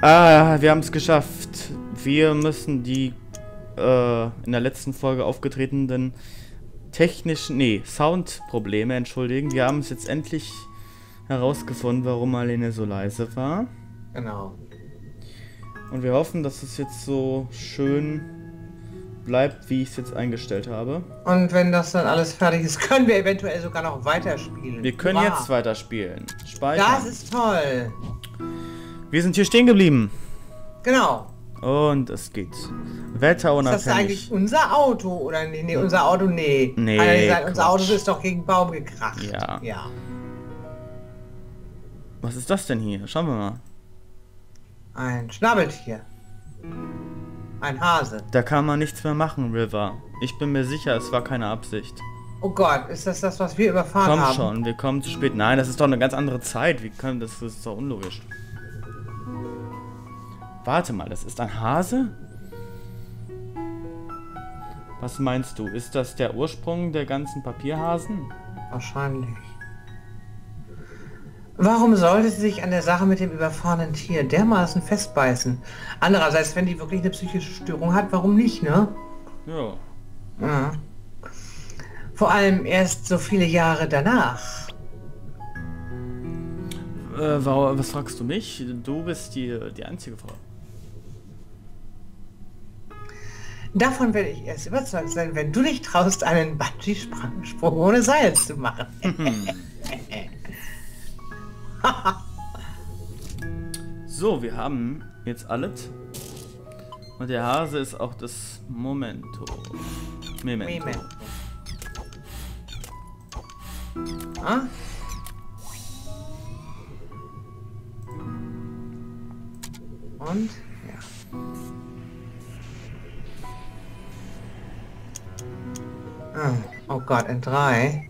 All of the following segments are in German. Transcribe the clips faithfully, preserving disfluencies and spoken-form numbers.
Ah, wir haben es geschafft. Wir müssen die äh, in der letzten Folge aufgetretenen technischen, nee, Soundprobleme entschuldigen. Wir haben es jetzt endlich herausgefunden, warum Marlene so leise war. Genau. Und wir hoffen, dass es jetzt so schön bleibt, wie ich es jetzt eingestellt habe. Und wenn das dann alles fertig ist, können wir eventuell sogar noch weiterspielen. Wir können Hurra. jetzt weiterspielen. Speichern. Das ist toll. Wir sind hier stehen geblieben. Genau. Und es geht. Wetterunabhängig. Ist das eigentlich unser Auto? Oder nee, nee, unser Auto, nee. Nee, Hat er gesagt, unser Quatsch. Auto ist doch gegen einen Baum gekracht. Ja. Ja. Was ist das denn hier? Schauen wir mal. Ein Schnabeltier. Ein Hase. Da kann man nichts mehr machen, River. Ich bin mir sicher, es war keine Absicht. Oh Gott, ist das das, was wir überfahren Komm haben? schon, wir kommen zu spät. Nein, das ist doch eine ganz andere Zeit. Wie können das, das ist doch unlogisch. Warte mal, das ist ein Hase? Was meinst du? Ist das der Ursprung der ganzen Papierhasen? Wahrscheinlich. Warum sollte sie sich an der Sache mit dem überfahrenen Tier dermaßen festbeißen? Andererseits, wenn die wirklich eine psychische Störung hat, warum nicht, ne? Ja. Ja. Vor allem erst so viele Jahre danach. Äh, warum, was fragst du mich? Du bist die, die einzige Frau. Davon werde ich erst überzeugt sein, wenn du dich traust, einen Bungee-Sprung ohne Seil zu machen. So, wir haben jetzt alles. Und der Hase ist auch das Momento. Memento. Memento. Ah? Und? Ja. Ah, oh Gott, in drei.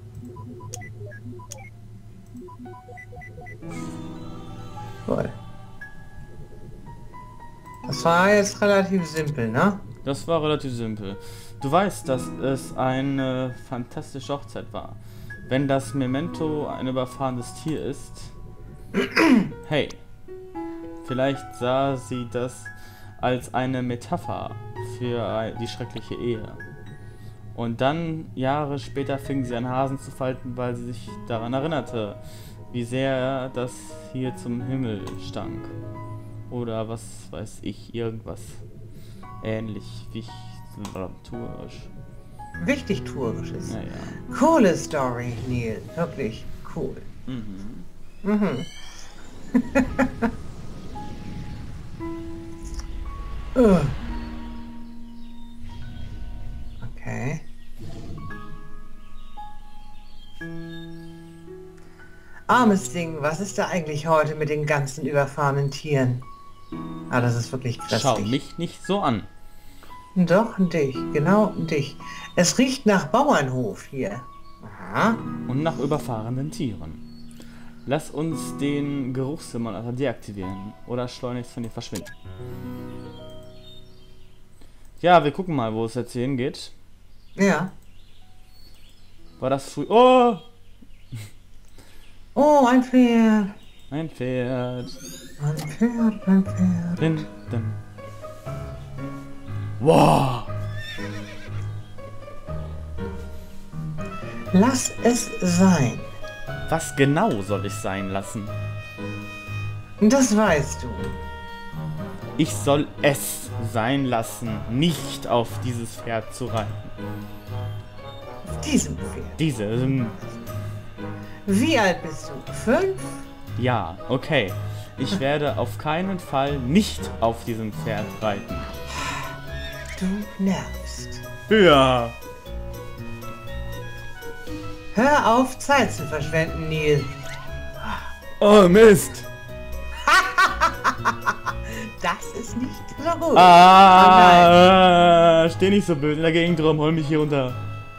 Cool. Das war jetzt relativ simpel, ne? Das war relativ simpel. Du weißt, dass es eine fantastische Hochzeit war. Wenn das Memento ein überfahrenes Tier ist, hey, vielleicht sah sie das als eine Metapher für die schreckliche Ehe. Und dann, Jahre später, fing sie an Hasen zu falten, weil sie sich daran erinnerte, wie sehr das hier zum Himmel stank. Oder was weiß ich, irgendwas ähnlich wichtig-tourisch. Wichtig tourisches. Naja. Coole Story, Neil. Wirklich cool. Mhm. Mhm. uh. Okay. Armes Ding, was ist da eigentlich heute mit den ganzen überfahrenen Tieren? Ah, das ist wirklich krass. Schau mich nicht so an. Doch, dich. Genau, dich. Es riecht nach Bauernhof hier. Aha. Und nach überfahrenen Tieren. Lass uns den Geruchssimulator deaktivieren oder schleunigst von dir verschwinden. Ja, wir gucken mal, wo es jetzt hingeht. Ja. War das früh... Oh! Oh, ein Pferd. Ein Pferd. Ein Pferd, ein Pferd. Din, din. Wow! Lass es sein. Was genau soll ich sein lassen? Das weißt du. Ich soll es sein lassen, nicht auf dieses Pferd zu reiten. Auf diesem Pferd. Diese... ähm, Wie alt bist du? Fünf? Ja, okay. Ich werde auf keinen Fall nicht auf diesem Pferd reiten. Du nervst. Ja. Hör auf, Zeit zu verschwenden, Neil. Oh, Mist. Das ist nicht so gut. Ah, steh nicht so blöd in der Gegend rum, hol mich hier runter.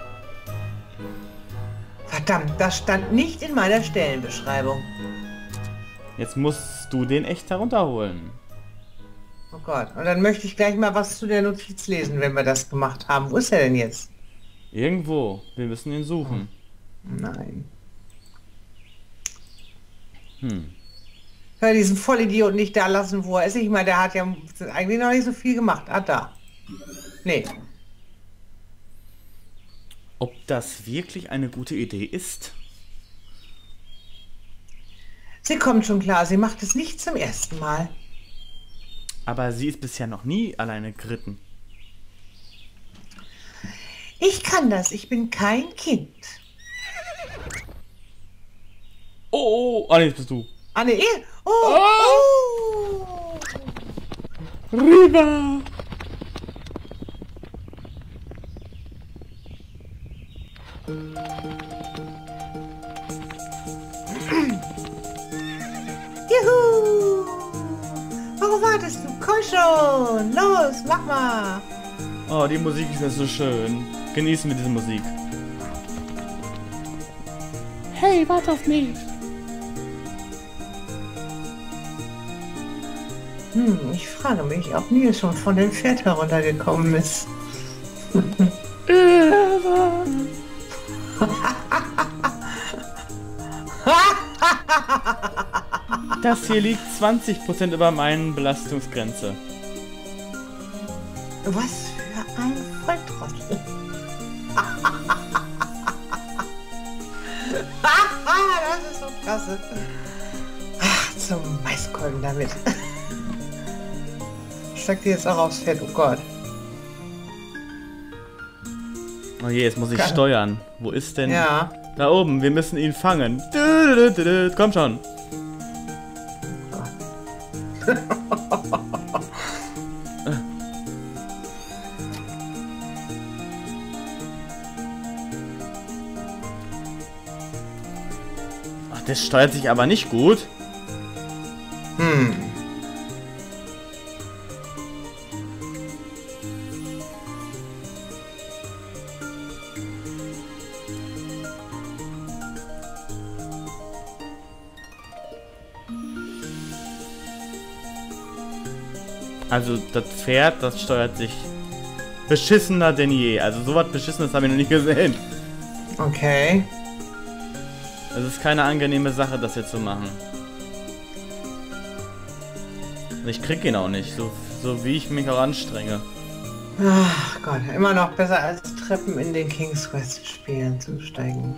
Verdammt, das stand nicht in meiner Stellenbeschreibung. Jetzt musst du den echt herunterholen. Oh Gott, und dann möchte ich gleich mal was zu der Notiz lesen, wenn wir das gemacht haben. Wo ist er denn jetzt? Irgendwo. Wir müssen ihn suchen. Nein. Hm. Hör diesen Vollidioten nicht da lassen, wo er ist. Ich meine, der hat ja eigentlich noch nicht so viel gemacht. Ah, da. Nee. Ob das wirklich eine gute Idee ist? Sie kommt schon klar. Sie macht es nicht zum ersten Mal. Aber sie ist bisher noch nie alleine geritten. Ich kann das. Ich bin kein Kind. Oh, oh, ah, nee, das bist du. Ah, nee. Oh, Oh. oh. Rüber! Juhu! Warum wartest du? Komm schon! Los, mach mal! Oh, die Musik ist ja so schön. Genießen wir diese Musik. Hey, warte auf mich! Hm, ich frage mich, ob Nils schon von dem Pferd heruntergekommen ist. Das hier liegt zwanzig Prozent über meinen Belastungsgrenze. Was für ein Volltrottel. Das ist so klasse. Ach, zum Maiskolben damit. Ich sag dir jetzt auch aufs Pferd, oh Gott. Oh je, jetzt muss ich Geil. steuern. Wo ist denn? Ja. Da oben, wir müssen ihn fangen. Du, du, du, du. Komm schon. Ach, das steuert sich aber nicht gut. Hm. Also das Pferd, das steuert sich beschissener denn je. Also sowas Beschissenes habe ich noch nicht gesehen. Okay. Es ist keine angenehme Sache, das jetzt zu machen. Und ich krieg ihn auch nicht, so, so wie ich mich auch anstrenge. Ach Gott, immer noch besser als Treppen in den King's Quest Spielen zu steigen.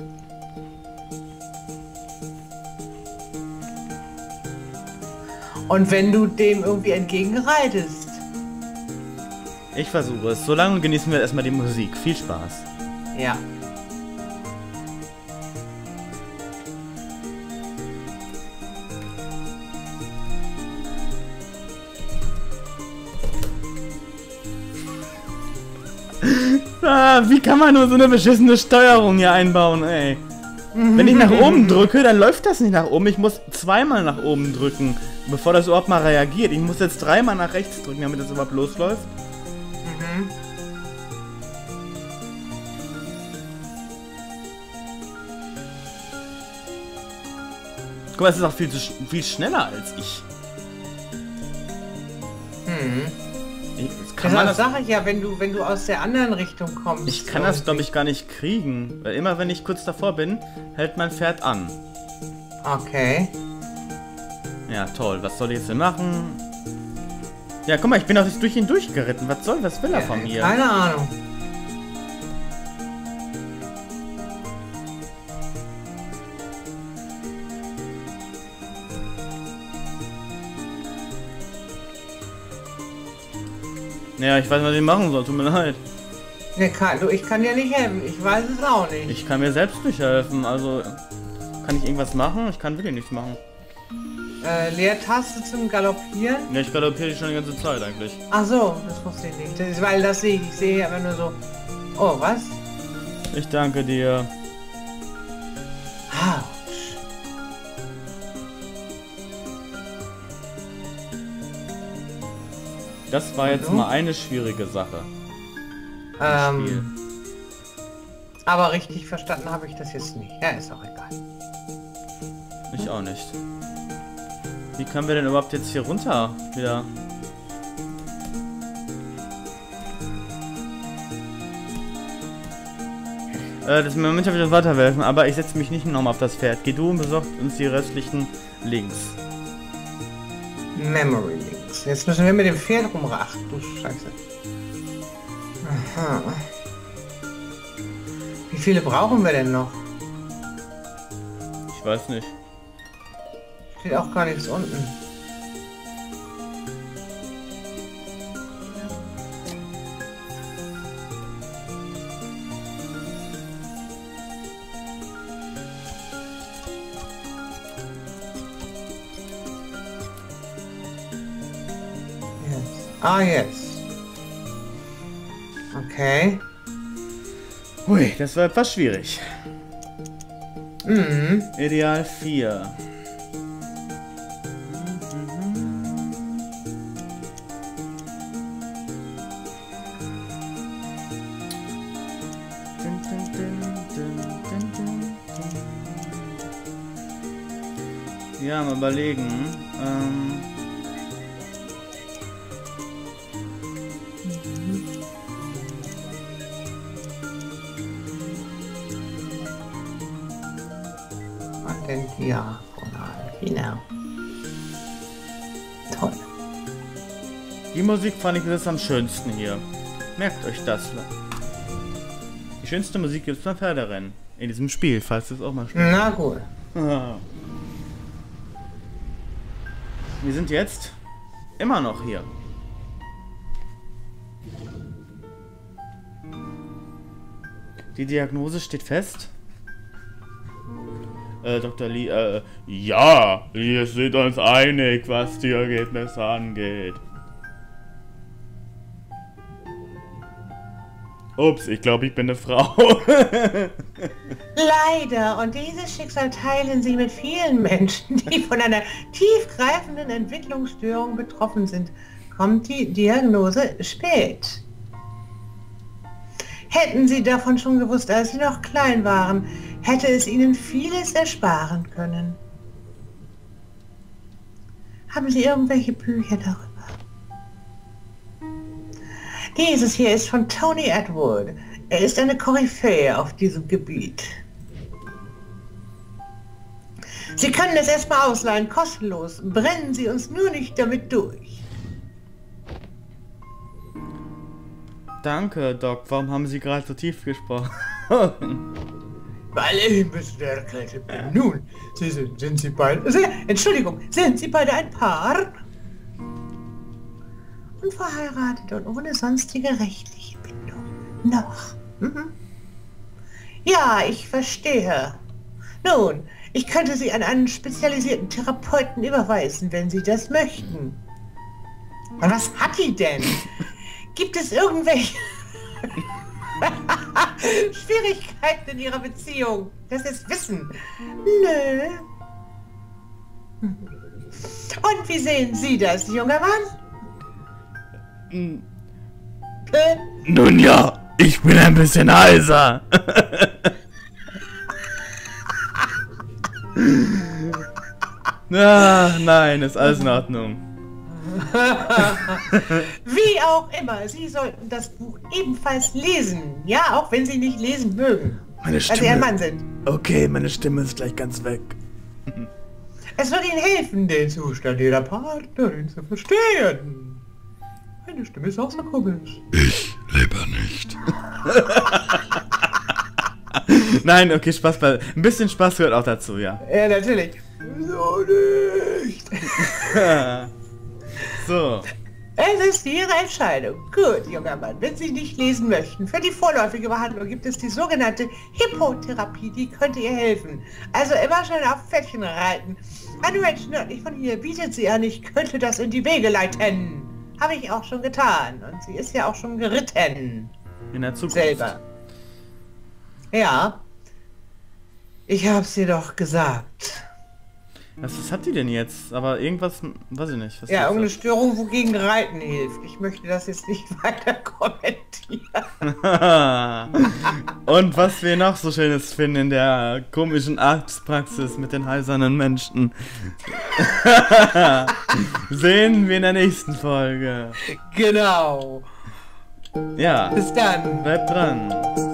Und wenn du dem irgendwie entgegenreitest. Ich versuche es. Solange genießen wir erstmal die Musik. Viel Spaß. Ja. Ah, wie kann man nur so eine beschissene Steuerung hier einbauen, ey? Wenn ich nach oben drücke, dann läuft das nicht nach oben. Ich muss zweimal nach oben drücken, bevor das überhaupt mal reagiert. Ich muss jetzt dreimal nach rechts drücken, damit das überhaupt losläuft. Mhm. Guck mal, es ist auch viel, zu sch viel schneller als ich. Mhm. ich das kann Deshalb man das, sage ich ja, wenn du, wenn du aus der anderen Richtung kommst. ich kann das, glaube ich, gar nicht kriegen. Weil immer, wenn ich kurz davor bin, hält mein Pferd an. Okay. Ja, toll. Was soll ich jetzt denn machen? Ja, guck mal, ich bin auch durch ihn durchgeritten. Was soll, was will er Ja, von mir? keine Ahnung. Ja, ich weiß nicht, was ich machen soll. Tut mir leid. Ne, kann, du, ich kann dir nicht helfen. Ich weiß es auch nicht. Ich kann mir selbst nicht helfen. Also, kann ich irgendwas machen? Ich kann wirklich nichts machen. Äh, Leertaste zum Galoppieren. Ja, ich galoppiere die schon die ganze Zeit eigentlich. Ach so, das wusste ich nicht. Das ist, weil das sehe ich. Ich sehe aber nur so. Oh, was? Ich danke dir. Autsch. Das war jetzt Mhm. mal eine schwierige Sache. im Spiel. Ähm, aber richtig verstanden habe ich das jetzt nicht. Ja, ist auch egal. Ich auch nicht. Wie können wir denn überhaupt jetzt hier runter wieder? Äh, das Moment habe ich das weiterwerfen, aber ich setze mich nicht nochmal auf das Pferd. Geh du und besorgt uns die restlichen Links. Memory Links. Jetzt müssen wir mit dem Pferd rumrachen. Du Scheiße. Aha. Wie viele brauchen wir denn noch? Ich weiß nicht. Steht auch gar nichts unten. Ah, jetzt. Okay. Hui, das war etwas schwierig. Mhm. Ideal vier. Ja, mal überlegen. Ähm Ja, genau. Toll. Die Musik fand ich das am schönsten hier. Merkt euch das. Die schönste Musik gibt es beim Pferderennen. In diesem Spiel, falls du es auch mal spielst. Na gut. Wir sind jetzt immer noch hier. Die Diagnose steht fest. Äh, Doktor Lee, äh, ja, wir sind uns einig, was die Ergebnisse angeht. Ups, ich glaube, ich bin eine Frau. Leider, und dieses Schicksal teilen sie mit vielen Menschen, die von einer tiefgreifenden Entwicklungsstörung betroffen sind. Kommt die Diagnose spät. Hätten sie davon schon gewusst, als sie noch klein waren, hätte es ihnen vieles ersparen können. Haben Sie irgendwelche Bücher darüber? Dieses hier ist von Tony Atwood. Er ist eine Koryphäe auf diesem Gebiet. Sie können es erstmal ausleihen, kostenlos. Brennen Sie uns nur nicht damit durch. Danke, Doc. Warum haben Sie gerade so tief gesprochen? Weil ich ein bisschen erkältet bin. Nun, Sie sind, sind Sie beide... Sie, Entschuldigung, sind Sie beide ein Paar? Unverheiratet und ohne sonstige rechtliche Bindung. Noch. Mhm. Ja, ich verstehe. Nun, ich könnte Sie an einen spezialisierten Therapeuten überweisen, wenn Sie das möchten. Und was hat die denn? Gibt es irgendwelche Schwierigkeiten in Ihrer Beziehung? Das ist Wissen. Nö. Und wie sehen Sie das, junger Mann? Äh? Nun ja, ich bin ein bisschen heiser. Ah, nein, ist alles in Ordnung. Wie auch immer, Sie sollten das Buch ebenfalls lesen. Ja, auch wenn Sie nicht lesen mögen. Meine Stimme... Weil Sie ein Mann sind. Okay, meine Stimme ist gleich ganz weg. Es wird Ihnen helfen, den Zustand Ihrer Partnerin zu verstehen. Meine Stimme ist auch so komisch. Ich lebe nicht. Nein, okay, Spaß bei... Ein bisschen Spaß gehört auch dazu, ja. Ja, natürlich. So nicht. So. Es ist Ihre Entscheidung. Gut, junger Mann, wenn Sie nicht lesen möchten, für die vorläufige Behandlung gibt es die sogenannte Hippotherapie, die könnte ihr helfen. Also immer schön auf Pferdchen reiten. Ein Mensch nördlich von hier bietet sie an, ich könnte das in die Wege leiten. Habe ich auch schon getan. Und sie ist ja auch schon geritten. In der Zukunft. Selber. Ja. Ich hab's dir doch gesagt. Was, was hat die denn jetzt? Aber irgendwas, weiß ich nicht. Was Ja, irgendeine Störung, wogegen Reiten hilft. Ich möchte das jetzt nicht weiter kommentieren. Und was wir noch so Schönes finden in der komischen Arztpraxis mit den heisernen Menschen. Sehen wir in der nächsten Folge. Genau. Ja. Bis dann. Bleibt dran.